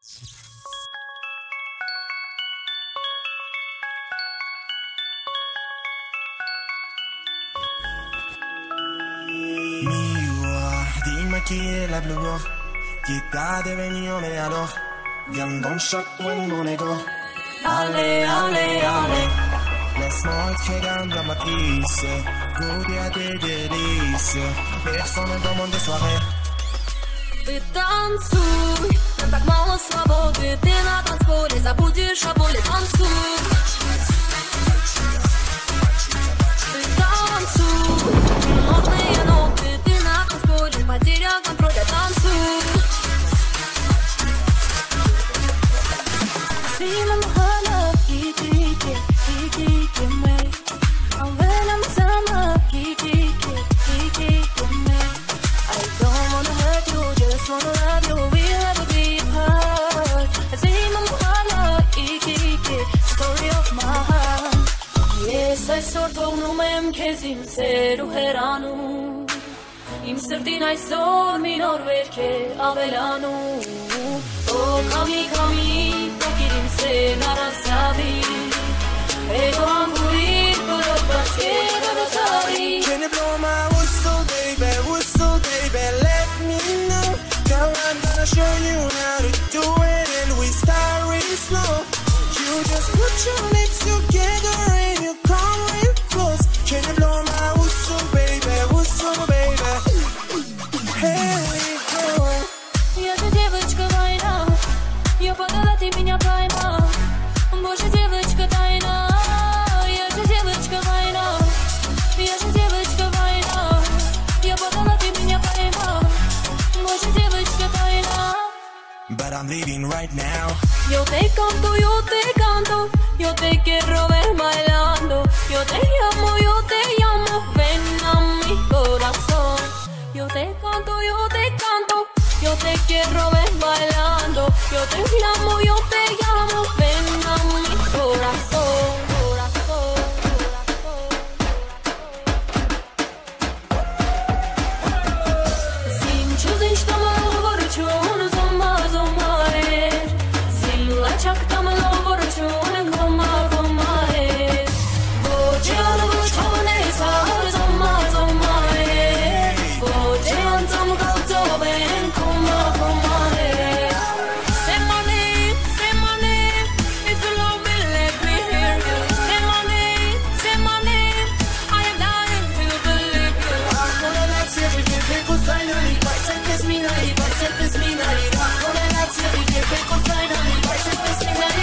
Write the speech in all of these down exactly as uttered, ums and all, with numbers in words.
Miroir, dis-moi qui est la plus beau, qui t'a devenu mais alors, viens dans chaque coin de mon ego. Allez, allez, allez, laisse-moi être dans la matrice, goûter à tes délices, personne ne demande de soirée. Ты танцуй, нам так мало свободы, ты на танцполе забудешь о боли, танцуй. Ты танцуй, модные ноты, ты на танцполе, потерял контроль, танцуй. Сильно махала, ики-ики, ики-ики, мы. А when I'm summer, ики-ики, ики-ики, мы. I don't wanna hurt you, just wanna love you, we'll never be apart. Сильно махала, ики-ики, story of my heart. Ես այսօր թողնում եմ քեզ իմ սեր ու հեռանում, իմ սրտին այսօր մի նոր վերք է ավելանում. Օ քամի քամի տոկիր իմ սեն առասյալի, հետո ամբուրիր բրոկված կերավացարի. Can you blow my whistle, baby, whistle, baby, let me know. Girl, I'm gonna show you how to do it, and we start real slow. You just put your lips together and you come real close. Can you blow my whistle, baby, whistle, baby? Here we go. Я же девочка война, я подала, ты меня поймал. Боже, девочка тайна, я же девочка война, я же девочка война, я подала, ты меня поймал. Боже, девочка тайна. But I'm leaving right now. Yo te canto, yo te canto, yo te quiero ver bailando. Yo te llamo, yo te llamo, ven a mi corazón. Yo te canto, yo te canto, yo te quiero ver bailando. Yo te llamo, yo te llamo, ven a mi corazón. Corazón, corazón. Sinchu zinch tamalo vorchon zoma zoma e. Zilla chak tamalo vorchon goma goma e. Vojan vorchon e sar zoma zoma e. Vojan zom galzo ben goma goma e. Say my name, say my name, if you love me let me hear you. Say my name, say my name, I am dying to believe you. Ancora grazie perché per cos'hai non mi fai sempre sminare, fai sempre sminare. Ancora grazie perché per cos'hai non mi fai sempre sminare.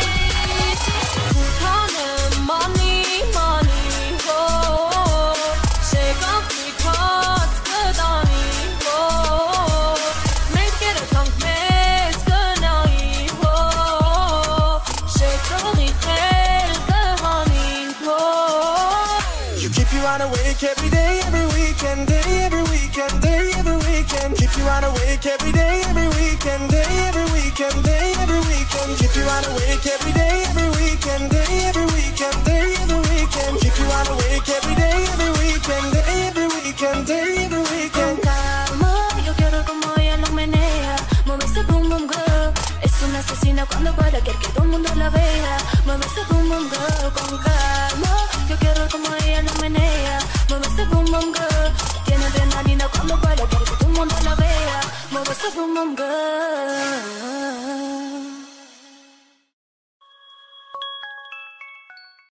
Money, money, oh, shake off the clothes, the donny, oh, make it a tongue, make the night, oh, shake all the hair, the honey, oh. You keep you wide awake every day, every weekend, day, every weekend, day, every weekend. Keep you wide awake every day, every weekend, day, every weekend, day, every weekend. Keep you wide awake every day, every weekend, day, every weekend, day, every weekend. Keep you wide awake every day, every weekend, day, every weekend, day, every weekend. Con calma, yo quiero como ella lo menea. Mueve ese boom boom girl. Es una asesina cuando baila, quiere que todo el mundo la vea. Mueve ese boom boom girl. Con calma, yo quiero como ella lo menea. Mueve ese boom boom girl.